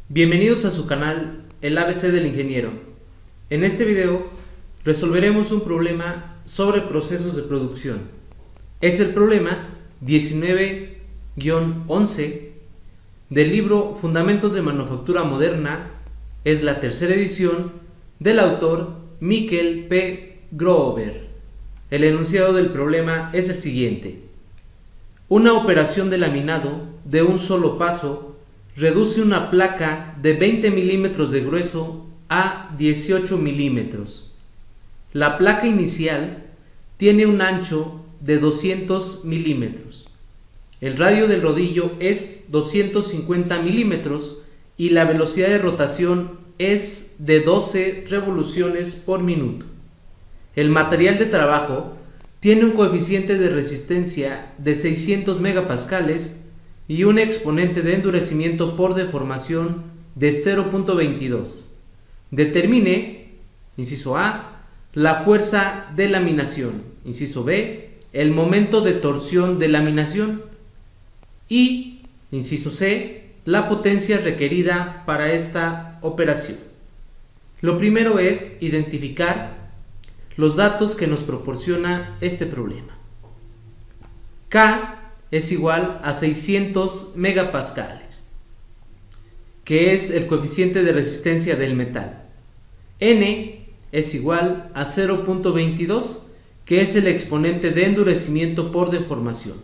Bienvenidos a su canal El ABC del Ingeniero. En este video resolveremos un problema sobre procesos de producción. Es el problema 19-11 del libro Fundamentos de Manufactura Moderna. Es la tercera edición del autor Michael P. Grover. El enunciado del problema es el siguiente: una operación de laminado de un solo paso reduce una placa de 20 milímetros de grueso a 18 milímetros. La placa inicial tiene un ancho de 200 milímetros. El radio del rodillo es 250 milímetros y la velocidad de rotación es de 12 revoluciones por minuto. El material de trabajo tiene un coeficiente de resistencia de 600 megapascales y un exponente de endurecimiento por deformación de 0.22. Determine, inciso A, la fuerza de laminación, inciso B, el momento de torsión de laminación y, inciso C, la potencia requerida para esta operación. Lo primero es identificar los datos que nos proporciona este problema. K es igual a 600 megapascales, que es el coeficiente de resistencia del metal. N es igual a 0.22, que es el exponente de endurecimiento por deformación.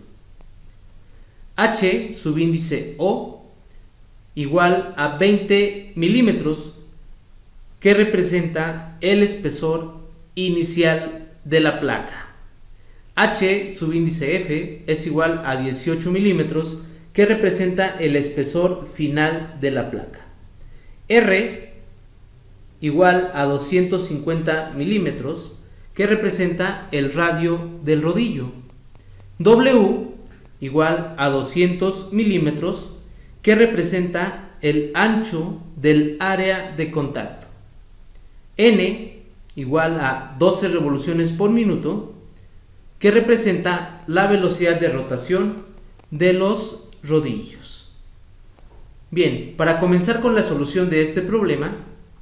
H, subíndice O, igual a 20 milímetros, que representa el espesor inicial de la placa. H, subíndice F, es igual a 18 milímetros, que representa el espesor final de la placa. R, igual a 250 milímetros, que representa el radio del rodillo. W, igual a 200 milímetros, que representa el ancho del área de contacto. N, igual a 12 revoluciones por minuto, que representa la velocidad de rotación de los rodillos. Bien, para comenzar con la solución de este problema,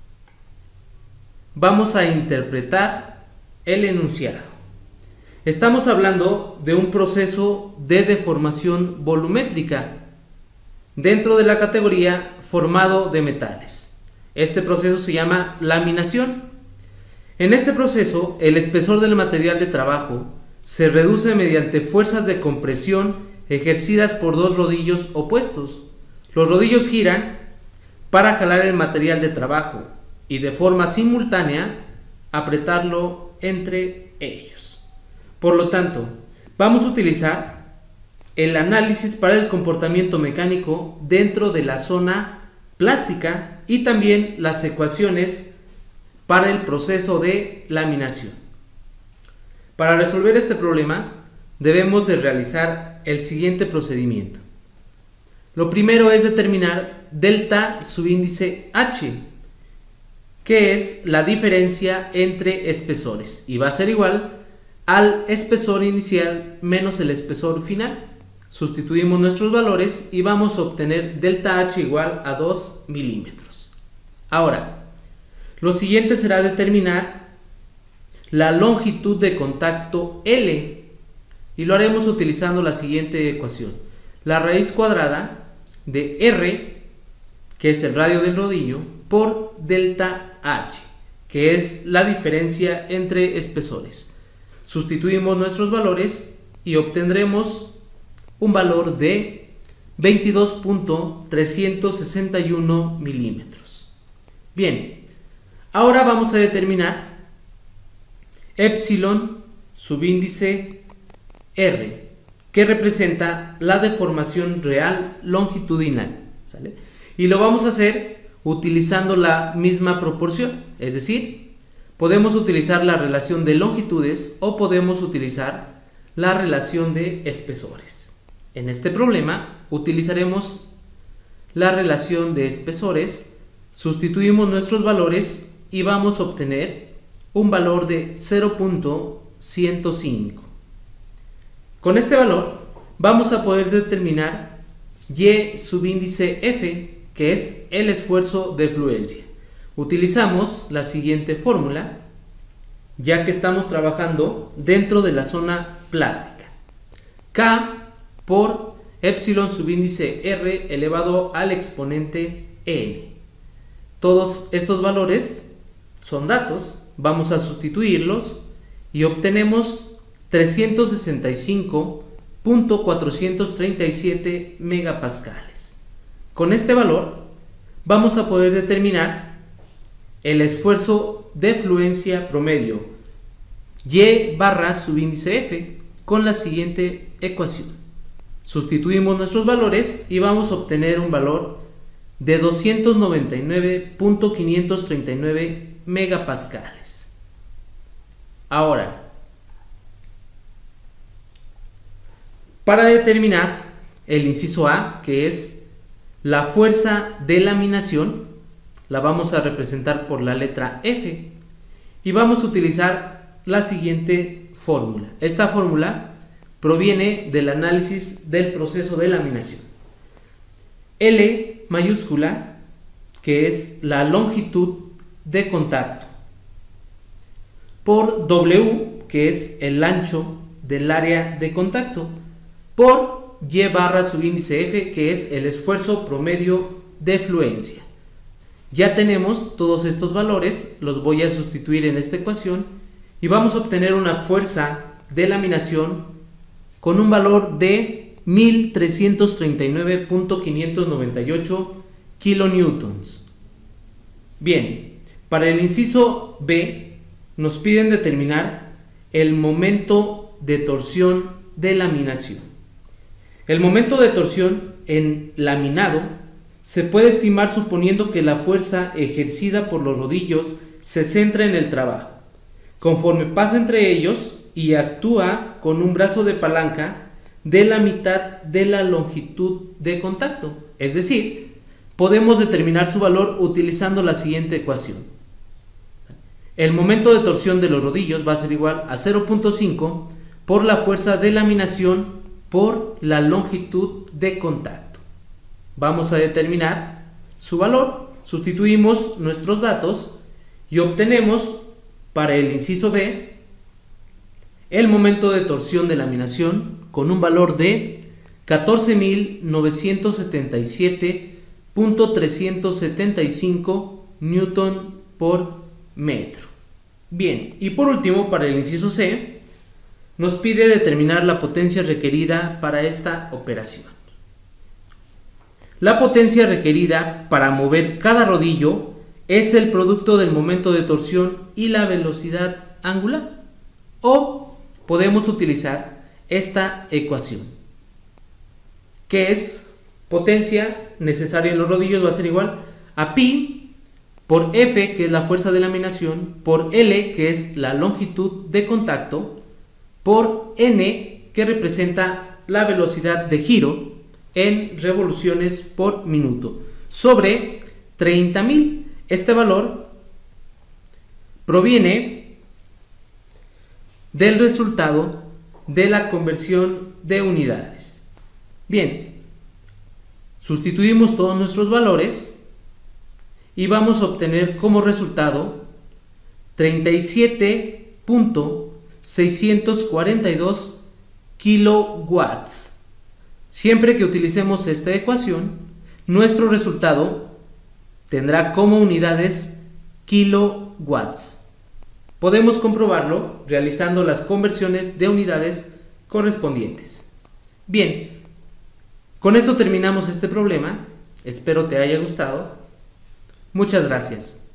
vamos a interpretar el enunciado. Estamos hablando de un proceso de deformación volumétrica dentro de la categoría formado de metales. Este proceso se llama laminación. En este proceso, el espesor del material de trabajo se reduce mediante fuerzas de compresión ejercidas por dos rodillos opuestos. Los rodillos giran para jalar el material de trabajo y de forma simultánea apretarlo entre ellos. Por lo tanto, vamos a utilizar el análisis para el comportamiento mecánico dentro de la zona plástica y también las ecuaciones para el proceso de laminación. Para resolver este problema debemos de realizar el siguiente procedimiento. Lo primero es determinar delta subíndice H, que es la diferencia entre espesores, y va a ser igual al espesor inicial menos el espesor final. Sustituimos nuestros valores y vamos a obtener delta H igual a 2 milímetros. Ahora, lo siguiente será determinar la longitud de contacto L, y lo haremos utilizando la siguiente ecuación: la raíz cuadrada de R, que es el radio del rodillo, por delta H, que es la diferencia entre espesores. Sustituimos nuestros valores y obtendremos un valor de 22.361 milímetros. Bien, ahora vamos a determinar epsilon subíndice R, que representa la deformación real longitudinal, ¿sale? Y lo vamos a hacer utilizando la misma proporción, es decir, podemos utilizar la relación de longitudes o podemos utilizar la relación de espesores. En este problema utilizaremos la relación de espesores, sustituimos nuestros valores y vamos a obtener un valor de 0.105. Con este valor vamos a poder determinar Y subíndice F, que es el esfuerzo de fluencia. Utilizamos la siguiente fórmula, ya que estamos trabajando dentro de la zona plástica. K por epsilon subíndice R elevado al exponente n. Todos estos valores son datos, vamos a sustituirlos y obtenemos 365.437 megapascales. Con este valor vamos a poder determinar el esfuerzo de fluencia promedio Y barra subíndice F con la siguiente ecuación. Sustituimos nuestros valores y vamos a obtener un valor de 299.539 megapascales. Ahora, para determinar el inciso A, que es la fuerza de laminación, la vamos a representar por la letra F y vamos a utilizar la siguiente fórmula. Esta fórmula proviene del análisis del proceso de laminación. L mayúscula, que es la longitud de contacto, por W, que es el ancho del área de contacto, por Y barra subíndice F, que es el esfuerzo promedio de fluencia. Ya tenemos todos estos valores, los voy a sustituir en esta ecuación y vamos a obtener una fuerza de laminación con un valor de 1339.598 kilonewtons. Bien, para el inciso B nos piden determinar el momento de torsión de laminación. El momento de torsión en laminado se puede estimar suponiendo que la fuerza ejercida por los rodillos se centra en el trabajo. Conforme pasa entre ellos y actúa con un brazo de palanca de la mitad de la longitud de contacto. Es decir, podemos determinar su valor utilizando la siguiente ecuación. El momento de torsión de los rodillos va a ser igual a 0.5 por la fuerza de laminación por la longitud de contacto. Vamos a determinar su valor, sustituimos nuestros datos y obtenemos para el inciso B el momento de torsión de laminación con un valor de 14.977.375 newton por metro. Bien, y por último, para el inciso C nos pide determinar la potencia requerida para esta operación. La potencia requerida para mover cada rodillo es el producto del momento de torsión y la velocidad angular. O podemos utilizar esta ecuación, que es potencia necesaria en los rodillos va a ser igual a pi por F, que es la fuerza de laminación, por L, que es la longitud de contacto, por N, que representa la velocidad de giro en revoluciones por minuto, sobre 30.000. Este valor proviene del resultado de la conversión de unidades. Bien, sustituimos todos nuestros valores y vamos a obtener como resultado 37.642 kilowatts. Siempre que utilicemos esta ecuación, nuestro resultado tendrá como unidades kilowatts. Podemos comprobarlo realizando las conversiones de unidades correspondientes. Bien, con esto terminamos este problema. Espero te haya gustado. Muchas gracias.